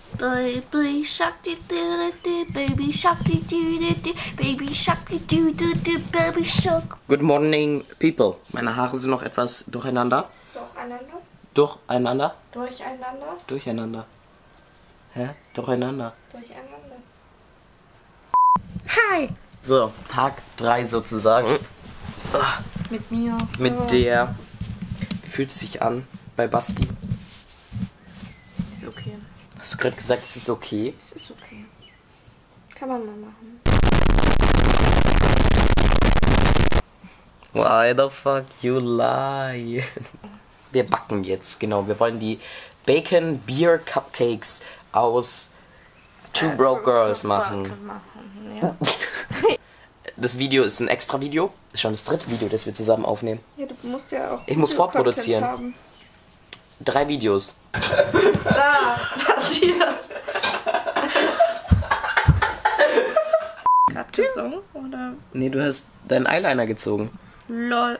Baby shark, baby shark, baby shark, baby shark. Good morning, people. Meine Haare sind noch etwas durcheinander. Durcheinander? Durcheinander? Durcheinander? Durcheinander. Hä? Durcheinander. Durcheinander. Hi! So, Tag 3 sozusagen. Mit mir. Mit der... Wie fühlt es sich an bei Basti? Ist okay. Hast du gerade gesagt, es ist okay? Es ist okay. Kann man mal machen. Why the fuck you lie? Wir backen jetzt, genau. Wir wollen die Bacon Beer Cupcakes aus Two Broke Girls machen. Ja. Das Video ist ein extra Video. Ist schon das dritte Video, das wir zusammen aufnehmen. Ja, du musst ja auch. Ich muss vorproduzieren. Haben. 3 Videos. Was ist da passiert? Gerade gesungen, oder? Nee, du hast deinen Eyeliner gezogen. LOL.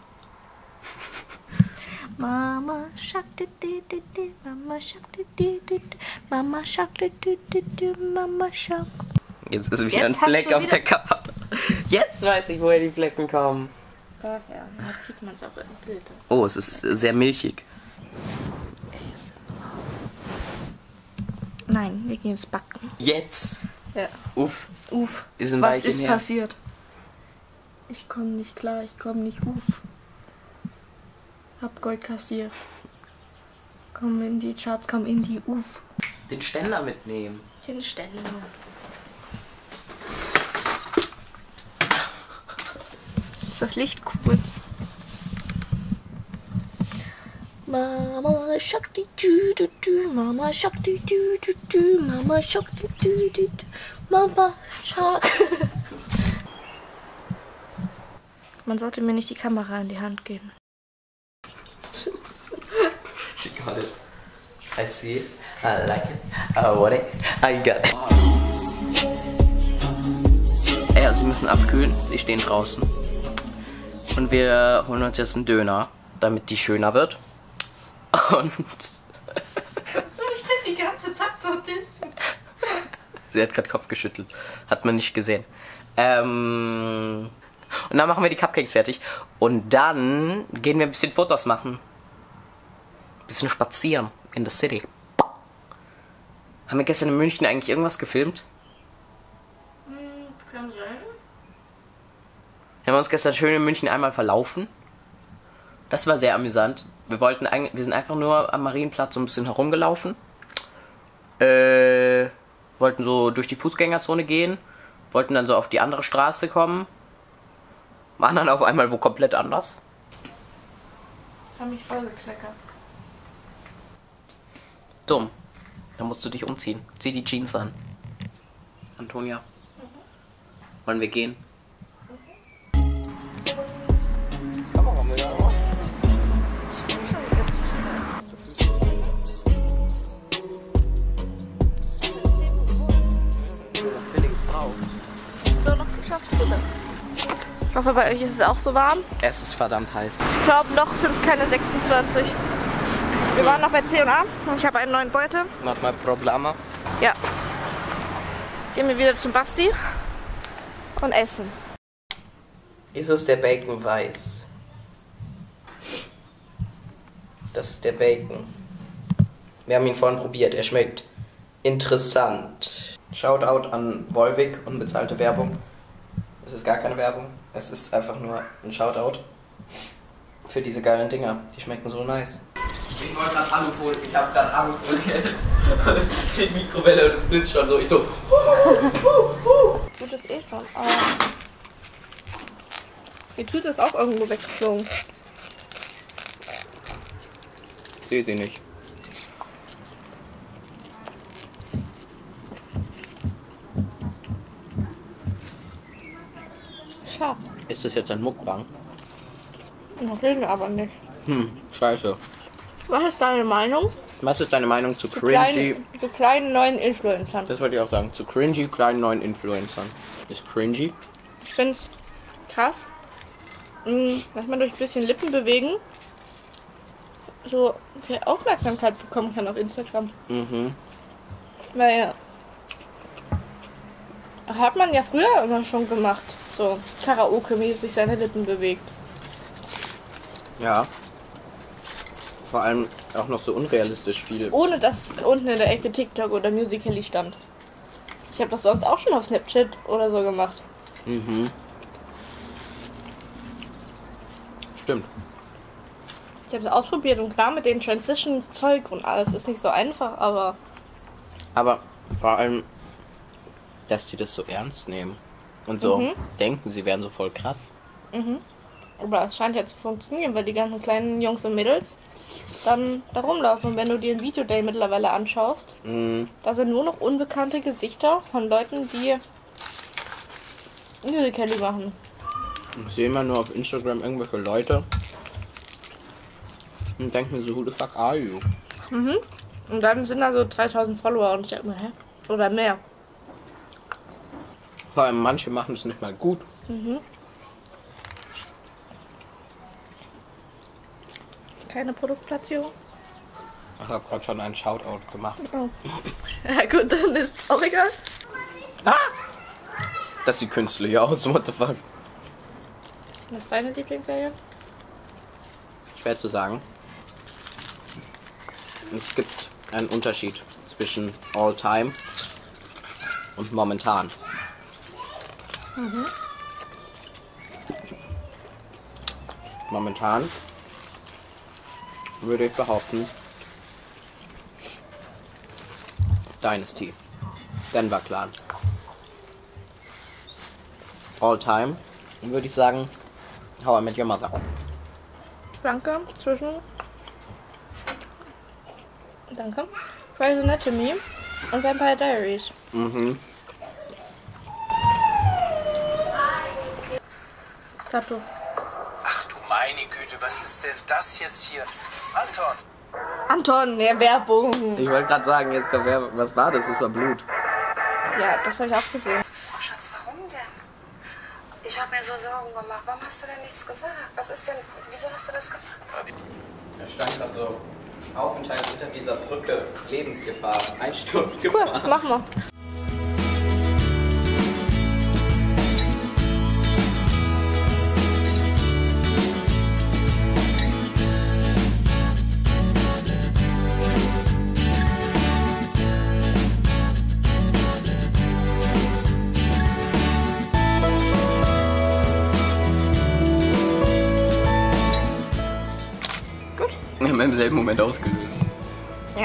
Mama Shark, Mama Shark, Mama Shark, Mama Shark. Jetzt ist wieder ein Jetzt hast Fleck du auf wieder- der Kappe. Jetzt weiß ich, woher die Flecken kommen. Daher, da sieht man es auch im Bild. Oh, es ist sehr milchig. Nein, wir gehen jetzt backen. Jetzt? Ja. Uff. Uff. Ist ein Was Weilchen ist her. passiert? Ich komme nicht klar, ich komme nicht uff. Hab Gold kassiert. Komm in die Charts, komm in die uff. Den Ständer mitnehmen. Den Ständer. Ist das Licht cool? Mama Shark, Mama Shark, Mama Shark, Mama Shark. Man sollte mir nicht die Kamera in die Hand geben. She got it. I see it. I like it. I want it. I got it. Ey, also wir müssen abkühlen. Sie stehen draußen. Und wir holen uns jetzt einen Döner, damit die schöner wird. Und Kannst du mich denn die ganze Zeit so dissen? sie hat gerade Kopf geschüttelt. Hat man nicht gesehen. Und dann machen wir die Cupcakes fertig. Und dann gehen wir ein bisschen Fotos machen. Ein bisschen spazieren in the city. Haben wir gestern in München eigentlich irgendwas gefilmt? Kann sein. Wir haben uns gestern schön in München einmal verlaufen. Das war sehr amüsant. Wir sind einfach nur am Marienplatz so ein bisschen herumgelaufen. Wollten so durch die Fußgängerzone gehen. Wollten dann so auf die andere Straße kommen. Waren dann auf einmal wo komplett anders. Hab mich voll gekleckert. Dumm. Da musst du dich umziehen. Zieh die Jeans an. Antonia. Wollen wir gehen? Kamera wieder. So, noch geschafft, bitte. Ich hoffe, bei euch ist es auch so warm. Es ist verdammt heiß. Ich glaube, noch sind es keine 26. Wir waren noch bei C&A und ich habe einen neuen Beutel. Not my problema. Ja. Gehen wir wieder zum Basti und essen. Wieso ist der Bacon weiß? Das ist der Bacon. Wir haben ihn vorhin probiert. Er schmeckt interessant. Shoutout an Volvic, unbezahlte Werbung. Es ist gar keine Werbung. Es ist einfach nur ein Shoutout für diese geilen Dinger. Die schmecken so nice. Ich wollte gerade Alufolie. Ich habe gerade Alufolie. Die Mikrowelle und es blitzt schon so. Ich so. Tut es eh schon, aber die Tüte ist auch irgendwo weggeflogen. Ich sehe sie nicht. Scharf. Ist das jetzt ein Mukbang? Das will wir aber nicht. Scheiße. Was ist deine Meinung Was ist deine Meinung zu zu cringy? kleinen neuen Influencern? Das wollte ich auch sagen. Zu cringy kleinen neuen Influencern. Ist cringy? Ich finde es krass, dass man durch ein bisschen Lippen bewegen so viel Aufmerksamkeit bekommen kann auf Instagram. Mhm. Weil hat man ja früher immer schon gemacht. So Karaoke-mäßig seine Lippen bewegt. Ja. Vor allem auch noch so unrealistisch viel. Ohne dass unten in der Ecke TikTok oder Musical.ly stand. Ich habe das sonst auch schon auf Snapchat oder so gemacht. Mhm. Stimmt. Ich habe es ausprobiert und klar mit dem Transition-Zeug und alles ist nicht so einfach, aber... Aber vor allem, dass die das so ernst nehmen. Und so denken, sie wären so voll krass. Mhm. Aber es scheint ja zu funktionieren, weil die ganzen kleinen Jungs und Mädels dann da rumlaufen. Und wenn du dir ein Video-Day mittlerweile anschaust, da sind nur noch unbekannte Gesichter von Leuten, die Musical.ly machen. Ich sehe immer nur auf Instagram irgendwelche Leute und denke mir so, who the fuck are you? Mhm. Und dann sind da so 3000 Follower und ich denke mir, hä? Oder mehr. Vor allem manche machen es nicht mal gut. Mhm. Keine Produktplatzierung. Ich habe gerade schon einen Shoutout gemacht. Oh. Ja gut, dann ist auch egal. Ah! Das sieht künstlich aus, what the fuck? Was ist deine Lieblingsserie? Schwer zu sagen. Es gibt einen Unterschied zwischen all time und momentan. Momentan würde ich behaupten Dynasty, Denver Clan. All time würde ich sagen How I Met Your Mother. Danke. Grey's Anatomy und Vampire Diaries. Mhm. Tattoo. Ach du meine Güte, was ist denn das jetzt hier? Anton, der Werbung. Ich wollte gerade sagen, jetzt kommt Werbung. Was war das? Das war Blut. Ja, das habe ich auch gesehen. Oh Schatz, warum denn? Ich habe mir so Sorgen gemacht. Warum hast du denn nichts gesagt? Was ist denn, wieso hast du das gemacht? Er stand gerade so Aufenthalt unter dieser Brücke. Lebensgefahr. Einsturzgefahr. Cool, mach mal. Wir haben im selben Moment ausgelöst. Ja.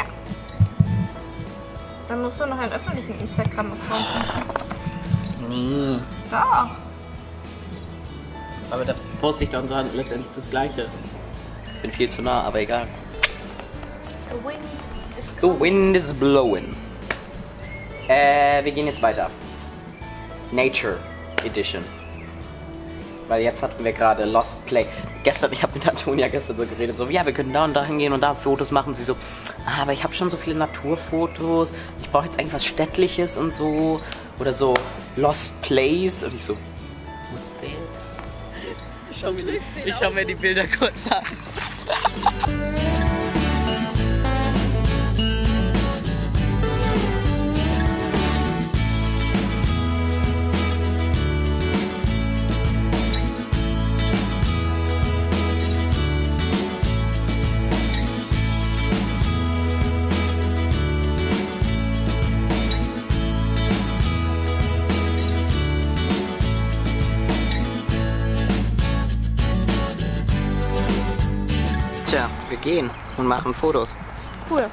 Dann musst du noch einen öffentlichen Instagram-Account machen. Nee. Doch. Aber da poste ich dann letztendlich das Gleiche. Ich bin viel zu nah, aber egal. The wind is The wind is blowing. Wir gehen jetzt weiter. Nature Edition. Weil jetzt hatten wir gerade Lost Play. Gestern, ich habe mit Antonia gestern so geredet, so, ja, wir können da und da hingehen und da Fotos machen. Und sie so, aber ich habe schon so viele Naturfotos. Ich brauche jetzt eigentlich was Städtliches und so. Oder so Lost Place. Und ich so, what's that? Ich schau mir die Bilder kurz an. Tja, wir gehen und machen Fotos. cool.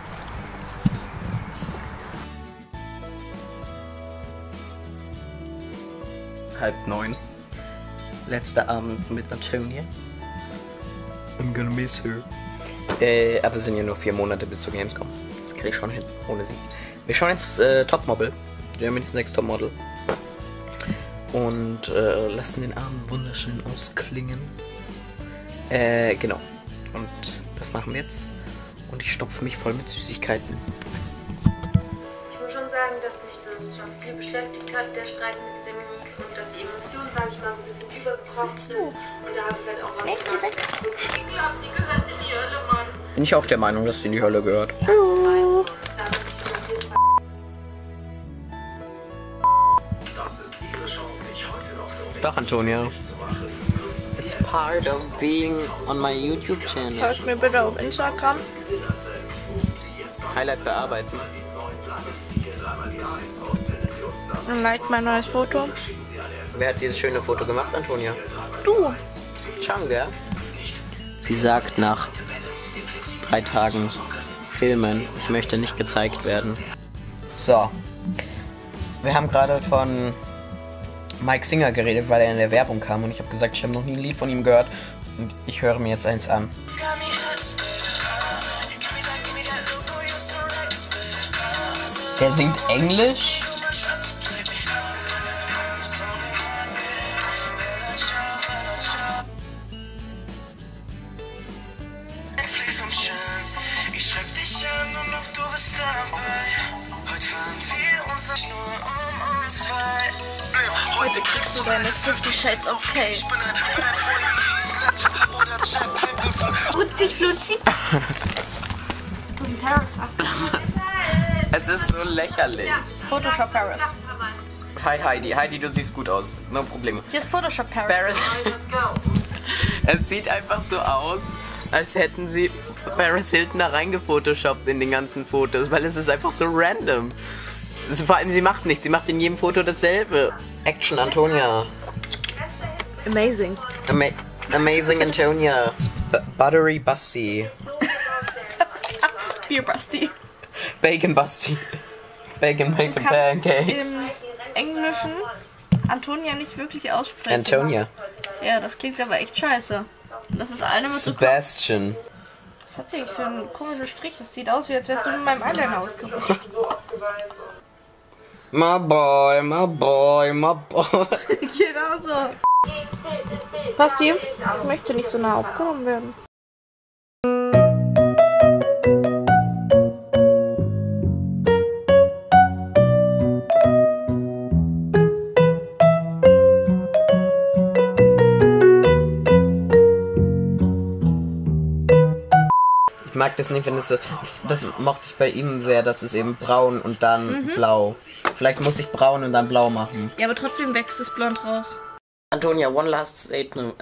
Halb 9. Letzter Abend mit Antonia. I'm gonna miss her. Aber es sind ja nur 4 Monate bis zur Gamescom. Das krieg ich schon hin, ohne sie. Wir schauen jetzt Topmodel. Germany's Next Topmodel. Und lassen den Abend wunderschön ausklingen. Genau. Und das machen wir jetzt. Und ich stopfe mich voll mit Süßigkeiten. Ich muss schon sagen, dass mich das schon viel beschäftigt hat, der Streit mit Semini. Und dass die Emotionen, sage ich mal, so ein bisschen übergekocht sind. Und da habe ich halt auch was gesagt. Ich glaube, die gehört in die Hölle, Mann. Bin ich auch der Meinung, dass sie in die Hölle gehört. Da muss ich auf jeden Fall Doch, Antonia. It's part of being on my YouTube channel. Folgt mir bitte auf Instagram. Highlight bearbeiten. Und like mein neues Foto. Wer hat dieses schöne Foto gemacht, Antonia? Du. Schon, gell? Sie sagt nach 3 Tagen Filmen, ich möchte nicht gezeigt werden. So. Wir haben gerade von Mike Singer geredet, weil er in der Werbung kam und ich habe gesagt, ich habe noch nie ein Lied von ihm gehört und ich höre mir jetzt eins an. Der singt Englisch? Ich schreib dich an und auf du bist dabei. Heute fahren wir uns nicht nur um uns zwei. Heute kriegst du deine 50 Shades of Kay. Flutzig, flutschig. Wo ist Paris? Es ist so lächerlich. Photoshop Paris. Hi Heidi. Heidi, du siehst gut aus. No Probleme. Hier ist Photoshop Paris. Es sieht einfach so aus, als hätten sie Paris Hilton da reingefotoshoppt in den ganzen Fotos, weil es ist einfach so random. Vor allem, sie macht nichts, sie macht in jedem Foto dasselbe. Action Antonia. Amazing. Amazing Antonia. Buttery Busty. Beer Busty. Bacon Busty. Bacon Pancakes. Im Englischen Antonia nicht wirklich aussprechen. Antonia. Ja, das klingt aber echt scheiße. Das ist eine mit so. Sebastian. Was hat sie eigentlich für einen komischen Strich? Das sieht aus, wie als wärst du mit meinem Eyeliner ausgerutscht. My boy, my boy, my boy. Genau so. Basti, ich möchte nicht so nah aufgenommen werden. Ich mag das nicht, wenn es so. Das mochte ich bei ihm sehr, dass es eben braun und dann blau. Vielleicht muss ich braun und dann blau machen. Ja, aber trotzdem wächst das blond raus. Antonia, one last statement.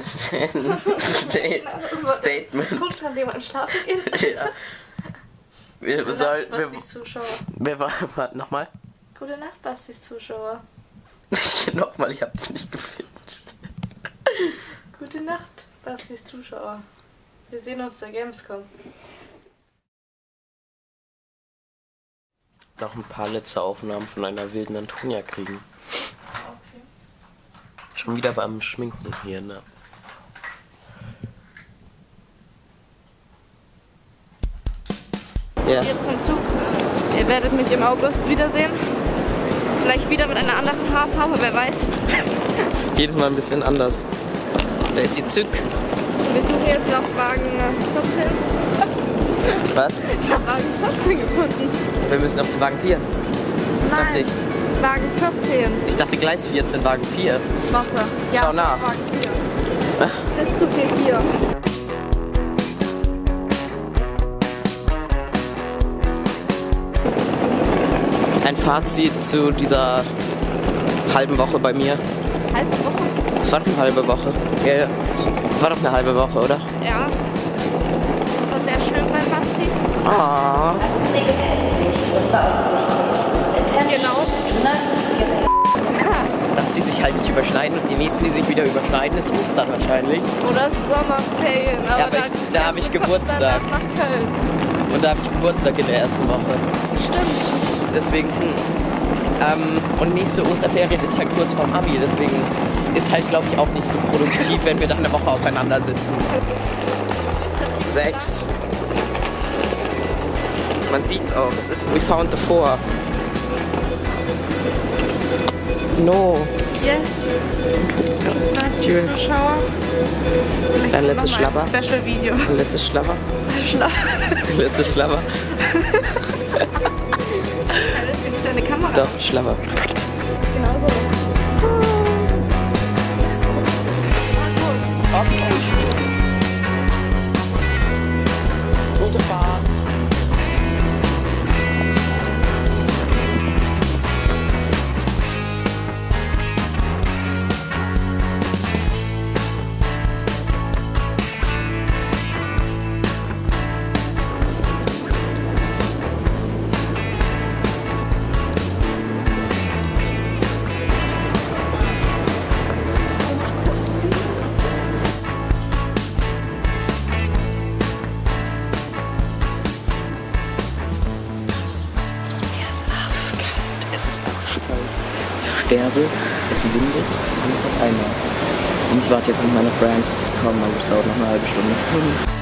Statement. Punkt, an dem man schlafen geht. Ja. Wir Bastis Zuschauer. Warte, nochmal? Gute Nacht, Bastis Zuschauer. Nochmal, ich hab dich nicht gefilmt. Gute Nacht, Bastis Zuschauer. Wir sehen uns der Gamescom. Noch ein paar letzte Aufnahmen von einer wilden Antonia kriegen. Okay. Schon wieder beim Schminken hier, ne? Ja. Jetzt zum Zug. Ihr werdet mich im August wiedersehen. Vielleicht wieder mit einer anderen Haarfarbe, wer weiß. Jedes Mal ein bisschen anders. Da ist die Zück. Wir suchen jetzt noch Wagen 14. Was? Ich habe Wagen 14 gefunden. Wir müssen noch zu Wagen 4. Dachte Nein, ich. Wagen 14. Ich dachte Gleis 14, Wagen 4. Wasser. Ja, Schau nach. Wagen 4. Das ist zu viel hier. Ein Fazit zu dieser halben Woche bei mir. Halbe Woche? Es war doch eine halbe Woche. Ja, es war doch eine halbe Woche, oder? Ja. Das war sehr schön bei Basti. Ah. Genau. Dass die sich halt nicht überschneiden und die nächsten, die sich wieder überschneiden, ist Ostern wahrscheinlich. Oder Sommerferien. Aber Ja, aber da habe ich Geburtstag. Nach Köln. Und da habe ich Geburtstag in der ersten Woche. Stimmt. Deswegen, und nächste Osterferien ist halt kurz vorm Abi, deswegen ist halt, glaube ich, auch nicht so produktiv, wenn wir dann eine Woche aufeinander sitzen. 6. Man sieht's auch, es ist We Found the Four. No. Yes. Das beste Zuschauer. Vielleicht Ein letztes machen wir Schlabber. ein Special-Video. Ein letztes Schlabber. Letztes Schlabber. Das ist nicht deine Kamera. Doch, Schlabber. Genau so. Das ist so. War gut. Gute Fahrt. sterbe, es windet, alles auf einmal. Und ich warte jetzt mit meiner Friends, bis sie kommen, aber es dauert noch eine halbe Stunde.